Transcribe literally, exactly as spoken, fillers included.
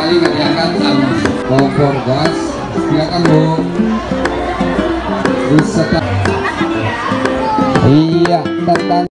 kali nggak diangkat kompor gas silakan Bu. Bisa